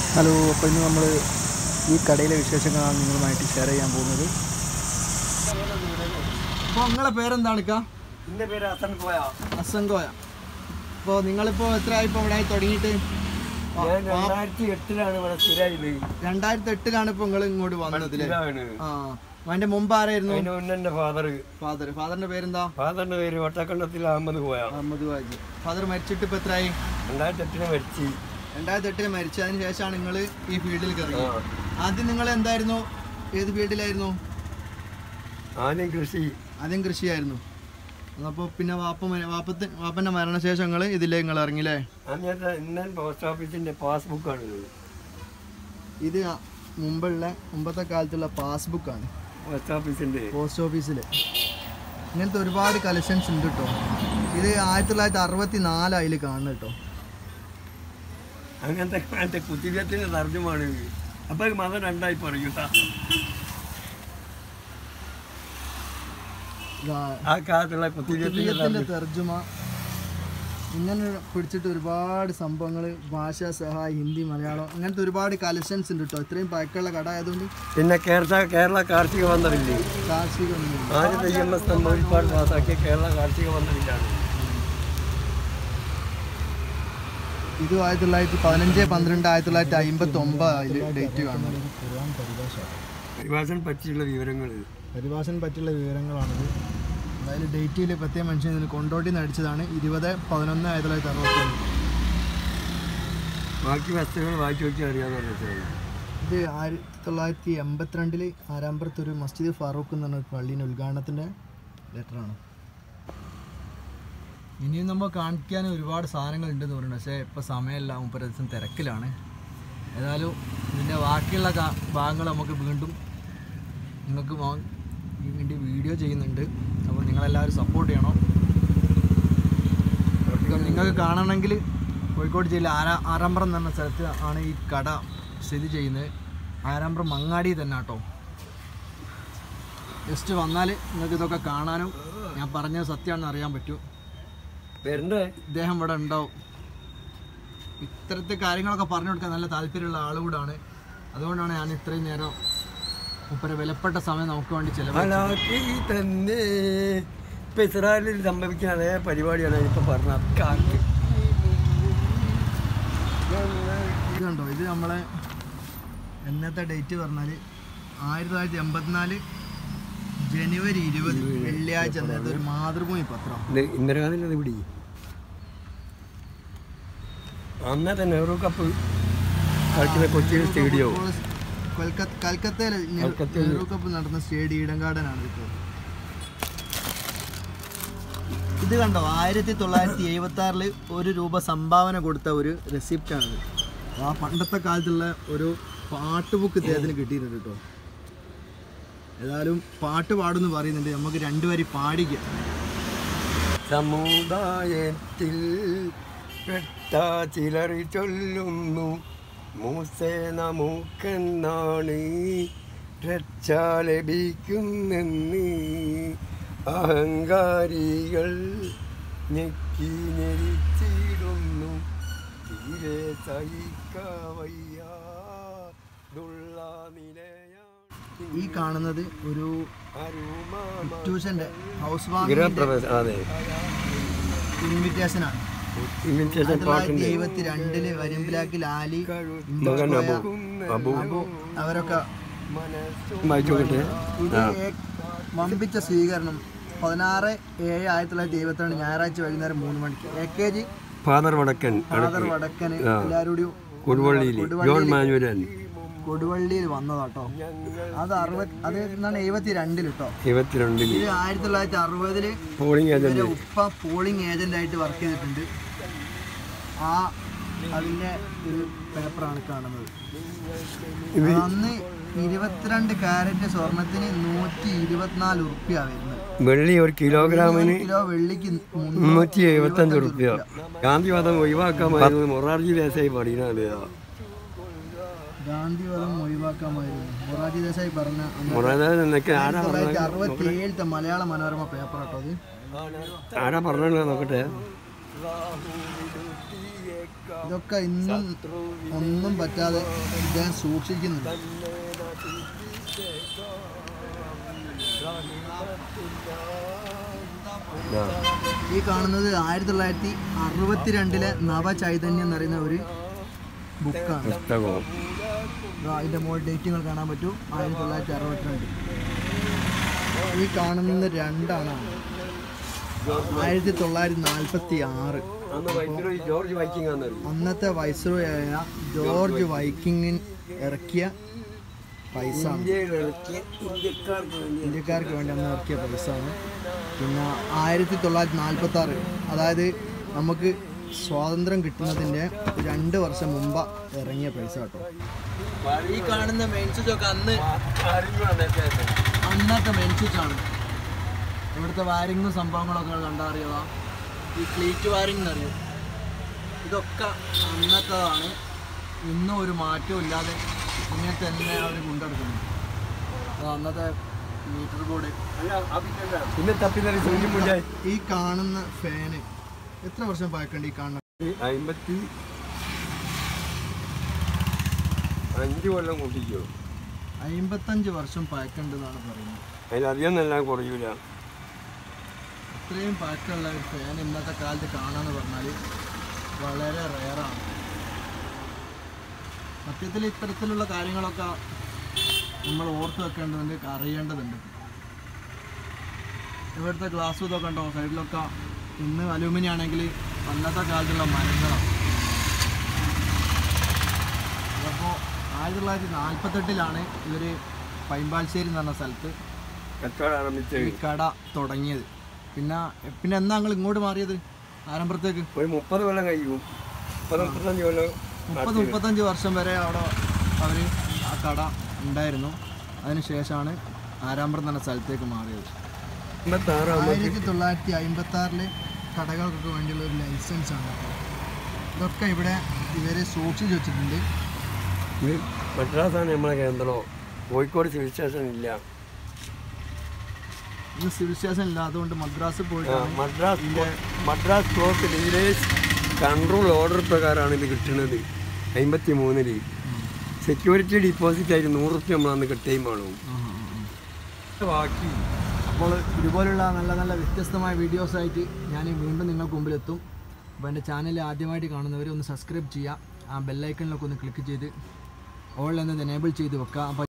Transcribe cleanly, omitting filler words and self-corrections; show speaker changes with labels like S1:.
S1: Hello, അപ്പോൾ ഇന്ന് നമ്മൾ ഈ കടയിലെ വിശേഷങ്ങളാണ് നിങ്ങളുമായിട്ട് ഷെയർ ചെയ്യാൻ പോകുന്നത്. അപ്പോൾ നിങ്ങളെ പേരെന്താണ്?
S2: എൻ്റെ പേര്
S1: അസൻകോയ. അപ്പോൾ നിങ്ങളിപ്പോൾ എത്രയായി ഇപ്പോൾ ഇവിടെ തുടങ്ങിയിട്ട്?
S2: 2008 ഇവിടെ സ്ഥിരമായി.
S1: 2008 ഇപ്പോൾ നിങ്ങൾ ഇങ്ങോട്ട് വന്നത്. ആ, അതിൻ്റെ മുമ്പ് ആരായിരുന്നു?
S2: എൻ്റെ
S1: ഫാദറിൻ്റെ പേരെന്താ?
S2: ഫാദറിൻ്റെ പേര് വട്ടക്കണ്ടത്തിൽ അഹമ്മദ് കോയ.
S1: ഫാദർ മരിച്ചിട്ട് ഇപ്പോൾ എത്രയായി?
S2: 2008
S1: മരിച്ചു. അതിന് ശേഷമാണ് നിങ്ങൾ ഈ ഫീൽഡിൽ കയറിയത്. ആദ്യം നിങ്ങൾ എന്തായിരുന്നു, ഏത് ഫീൽഡിലായിരുന്നു? ആദ്യം കൃഷിയായിരുന്നു. അപ്പോൾ പിന്നെ വാപ്പൻ്റെ മരണശേഷം നിങ്ങൾ ഇതിലേക്ക് ഇറങ്ങില്ലേ?
S2: പോസ്റ്റ് ഓഫീസിന്റെ പാസ്ബുക്കാണ്
S1: ഇത്. മുമ്പത്തെ കാലത്തുള്ള പാസ്ബുക്കാണ് പോസ്റ്റ് ഓഫീസിൽ. ഇങ്ങനത്തെ ഒരുപാട് കളക്ഷൻസ് ഉണ്ട് കേട്ടോ. ഇത് 1964 അതിൽ കാണുന്നു കേട്ടോ.
S2: അങ്ങനത്തെ കുത്തിരിയത്തിന്റെ തർജ്ജമാണ്. അപ്പൊ മതം രണ്ടായി പറയൂ. ആ കാലത്തുള്ള
S1: കുത്തിരിയത്തിന്റെ തർജ്ജമ ഇങ്ങനെ പിടിച്ചിട്ട് ഒരുപാട് സംഭവങ്ങൾ, ഭാഷാ സഹായ, ഹിന്ദി, മലയാളം, അങ്ങനത്തെ ഒരുപാട് കളക്ഷൻസ് ഉണ്ട് കേട്ടോ. ഇത്രയും പഴക്കമുള്ള കട ആയതുകൊണ്ട്.
S2: പിന്നെ കേരള കാർഷിക മന്ത്രില്ലേ,
S1: കാർഷിക
S2: ആദ്യത്തെ EMS ഒരുപാട് പാസ്സാക്കിയ കേരള കാർഷിക മന്ത്രിയിലാണ്.
S1: ഇത് 1915-12-1959 ഡേറ്റ് കാണുന്നത്.
S2: പരിഭാഷനെ പറ്റിയുള്ള
S1: വിവരങ്ങളാണിത്. അതായത് ഡേറ്റിൽ പ്രത്യേകം മനുഷ്യൻ ഇതിന് കൊണ്ടോട്ടി നടിച്ചതാണ്. 20-11-1961.
S2: ബാക്കി വസ്തുക്കൾ വായിച്ചു നോക്കിയാൽ അറിയാമെന്ന് പറഞ്ഞത്.
S1: ഇത് 1982 ആരാമ്പുറത്ത് ഒരു മസ്ജിദ് ഫാറൂഖ് എന്ന് പറഞ്ഞ പള്ളീൻ്റെ ഉദ്ഘാടനത്തിൻ്റെ ലെറ്ററാണ്. ഇനിയും നമ്മൾ കാണിക്കാൻ ഒരുപാട് സാധനങ്ങൾ ഉണ്ടെന്ന് പറയുന്നത്. പക്ഷേ ഇപ്പോൾ സമയമില്ല, 30 ദിവസം തിരക്കിലാണ്. ഏതായാലും ഇതിൻ്റെ ബാക്കിയുള്ള ഭാഗങ്ങൾ നമുക്ക് വീണ്ടും നിങ്ങൾക്ക് വേണ്ടി വീഡിയോ ചെയ്യുന്നുണ്ട്. അപ്പോൾ നിങ്ങളെല്ലാവരും സപ്പോർട്ട് ചെയ്യണം. നിങ്ങൾക്ക് കാണണമെങ്കിൽ കോഴിക്കോട് ജില്ല ആരാമ്പ്രം എന്ന് പറഞ്ഞ സ്ഥലത്ത് ആണ് ഈ കട സ്ഥിതി ചെയ്യുന്നത്. ആരാമ്പ്രം മങ്ങാടി തന്നെ കേട്ടോ. ജസ്റ്റ് വന്നാൽ നിങ്ങൾക്ക് ഇതൊക്കെ കാണാനും ഞാൻ പറഞ്ഞത് സത്യമാണെന്ന് അറിയാൻ പറ്റും. ഇദ്ദേഹം ഇവിടെ ഉണ്ടാവും. ഇത്തരത്തെ കാര്യങ്ങളൊക്കെ പറഞ്ഞു കൊടുക്കാൻ നല്ല താല്പര്യമുള്ള ആളുകൂടാണ്. അതുകൊണ്ടാണ് ഞാൻ ഇത്രയും നേരം മുപ്പര വിലപ്പെട്ട സമയം നമുക്ക് വേണ്ടി
S2: ചെലവാക്കി തന്നെ. ഇപ്പം ഇസ്രായേലിൽ സംഭവിക്കുന്ന അതേ പരിപാടിയാണ് ഇപ്പോൾ പറഞ്ഞത്.
S1: ഇത് കണ്ടോ, ഇത് നമ്മളെ എന്നത്തെ ഡേറ്റ് പറഞ്ഞാൽ 1984 ജനുവരി 20 വെള്ളിയാഴ്ച അന്നത്തെ ഒരു മാതൃഭൂമി പത്രം.
S2: ഇന്ദിരാഗാന്ധി പിടി അന്നത്തെ നെഹ്റു കപ്പ് കളിക്കുന്ന കൊച്ചിയിൽ സ്റ്റേഡിയം,
S1: കൽക്കത്തയിലെ നെഹ്റു കപ്പ് നടന്ന സ്റ്റേഡിയം ഈഡൻ ഗാർഡനാണ് ഇപ്പോൾ. ഇത് കണ്ടോ, 1976 1 രൂപ സംഭാവന കൊടുത്ത ഒരു റെസിപ്റ്റാണിത്. ആ പണ്ടത്തെ കാലത്തുള്ള ഒരു പാട്ട് ബുക്ക് ഇദ്ദേഹത്തിന് കിട്ടിയിട്ടുണ്ട് കേട്ടോ. ഏതായാലും പാട്ട് പാടുമെന്ന് പറയുന്നുണ്ട്. നമുക്ക് 2 വരി പാടിക്കാം.
S2: സമുദായത്തിൽ പെട്ട ചിലർ ചൊല്ലുന്നു, മൂസേ നമുക്കെന്നാണ് രക്ഷ ലഭിക്കുന്നെന്ന്. അഹങ്കാരികൾ ഞെക്കി ഞെരിച്ചിടുന്നു, തീരെ സഹിക്കവയ്യാതുള്ള നിലയാണ്.
S1: ഈ കാണുന്നത് ഒരു ട്യൂഷൻ്റെ ഹൗസ് വാമിംഗ് ഇൻവിറ്റേഷനാണ്. 1972 വരിമ്പിലാക്കിൽ ആലി, അബു അവരൊക്കെ വമ്പിച്ച സ്വീകരണം. 16/7/1972 ഞായറാഴ്ച വൈകുന്നേരം 3 മണിക്ക് AKG
S2: ഫാദർ വടക്കൻ
S1: എല്ലാവരും കൊടുവള്ളിയിൽ വന്നതാട്ടോ. അത് 72 കേട്ടോ. 1960 ഉപ്പ പോളിംഗ് ഏജന്റായിട്ട് വർക്ക് ചെയ്തിട്ടുണ്ട്. അതിൻ്റെ ഒരു പേപ്പറാണ് കാണുന്നത്. അന്ന് 22 കാരറ്റ് സ്വർണത്തിന് 124 ഉറുപ്പ്യ വരുന്നത്.
S2: വെള്ളി ഒരു കിലോഗ്രാമിന്
S1: വെള്ളിക്ക്
S2: 375 ഉറുപ്പ്യ. ഗാന്ധിവാദം ഒഴിവാക്കാമായിരുന്നു. മൊറാർജി ദേശായി പറയുന്നത്.
S1: ഗാന്ധിവാദം ഒഴിവാക്കാമായിരുന്നു. മൊറാർജി ദേശായി പറഞ്ഞ 1967 മലയാള മനോരമ പേപ്പർ കേട്ടോ. അത്
S2: ആരാ പറഞ്ഞോ നോക്കട്ടെ.
S1: ഇതൊക്കെ ഇന്നും ഒന്നും പറ്റാതെ ഇദ്ദേഹം സൂക്ഷിക്കുന്നുണ്ട്. ഈ കാണുന്നത് 1962 നവചൈതന്യം എന്ന് പറയുന്ന ഒരു ബുക്കാണ്. അതിൻ്റെ മുകളിൽ ഡേറ്റുകൾ കാണാൻ പറ്റും. 1962. ഈ കാണുന്നത് 2 ആണാണ്. 1946. അന്നത്തെ വൈസ്രോയായ ജോർജ് വൈക്കിങ്ങിൻ ഇറക്കിയ പൈസ, ഇന്ത്യക്കാർക്ക് വേണ്ടി അന്ന് ഇറക്കിയ പൈസ ആണ്. പിന്നെ 1946, അതായത് നമുക്ക് സ്വാതന്ത്ര്യം കിട്ടുന്നതിൻ്റെ 2 വർഷം മുമ്പ് ഇറങ്ങിയ പൈസ കേട്ടോ. ഈ കാണുന്ന മെയിൻ സ്വിച്ചൊക്കെ അന്നത്തെ മെയിൻ സ്വിച്ചാണ്. ഇവിടുത്തെ വയറിങ്ങും സംഭവങ്ങളൊക്കെ കണ്ടറിയാം. ഈ ക്ലീറ്റ് വയറിംഗ് എന്നറിയും. ഇതൊക്കെ അന്നത്തേതാണ്. ഇന്നും ഒരു മാറ്റവും ഇല്ലാതെ ഇങ്ങനെ തന്നെ അവർ കൊണ്ടെടുക്കുന്നു. അന്നത്തെ മീറ്റർ ബോർഡ്. ഈ കാണുന്ന ഫാന് എത്ര വർഷം പഴക്കണ്ട്? ഈ കാണുന്ന
S2: 55 കൊല്ലം കൂട്ടിക്കോ.
S1: 55 വർഷം പഴക്കണ്ടെന്നാണ് പറയുന്നത്.
S2: അതിലധികം നല്ല കുറയൂല.
S1: ഇത്രയും പഴക്കമുള്ള ഒരു ഫാൻ ഇന്നത്തെ കാലത്ത് കാണാന്ന് പറഞ്ഞാൽ വളരെ റെയറാണ്. സത്യത്തിൽ ഇത്തരത്തിലുള്ള കാര്യങ്ങളൊക്കെ നമ്മൾ ഓർത്ത് വെക്കേണ്ടതുണ്ട്, അറിയേണ്ടതുണ്ട്. ഇവിടുത്തെ ഗ്ലാസ് ഇതൊക്കെ ഉണ്ടോ സൈഡിലൊക്കെ? ഇന്ന് അലൂമിനിയം ആണെങ്കിൽ അന്നത്തെ കാലത്തുള്ള മരങ്ങളാണ്. അപ്പോൾ 1948 ഇവർ പൈമ്പാൽശ്ശേരി എന്ന് പറഞ്ഞ സ്ഥലത്ത് ഈ കട തുടങ്ങിയത്. പിന്നെ എന്നാ നിങ്ങൾ ഇങ്ങോട്ട് മാറിയത് ആരംഭത്തേക്ക്?
S2: ഒരു 30 കൊല്ലം കഴിയും.
S1: 30-35 വർഷം വരെ അവിടെ അവർ ആ കട ഉണ്ടായിരുന്നു. അതിനുശേഷമാണ് ആരാമ്പ്രം എന്ന സ്ഥലത്തേക്ക് മാറിയത്. 1956 കടകൾക്കൊക്കെ വേണ്ടിയുള്ള ഒരു ലൈസൻസ് ആണ്. ഇതൊക്കെ ഇവിടെ ഇവർ സൂക്ഷിച്ച് വെച്ചിട്ടുണ്ട്.
S2: മദ്രാസാണ് നമ്മളെ കേന്ദ്രം. കോഴിക്കോട് സിവിൽ സ്റ്റേഷൻ ഇല്ല.
S1: ഇന്ന് സിവിൽ സ്റ്റേഷൻ ഇല്ല, അതുകൊണ്ട് മദ്രാസ് പോയിട്ട്
S2: Madras port village control order പ്രകാരമാണ് ഇത് കിട്ടുന്നത്. 53 സെക്യൂരിറ്റി ഡിപ്പോസിറ്റ് ആയിട്ട് 100 റുപ്യ നമ്മളന്ന് കിട്ടുകയും വേണം. ബാക്കി
S1: അപ്പോൾ ഇതുപോലുള്ള നല്ല നല്ല വ്യത്യസ്തമായ വീഡിയോസായിട്ട് ഞാൻ വീണ്ടും നിങ്ങൾക്ക് മുമ്പിലെത്തും. അപ്പോൾ എൻ്റെ ചാനൽ ആദ്യമായിട്ട് കാണുന്നവർ ഒന്ന് സബ്സ്ക്രൈബ് ചെയ്യുക. ആ ബെല്ലൈക്കണിലൊക്കെ ഒന്ന് ക്ലിക്ക് ചെയ്ത് ഓൾ എന്നത് എനേബിൾ ചെയ്ത് വെക്കുക. അപ്പോൾ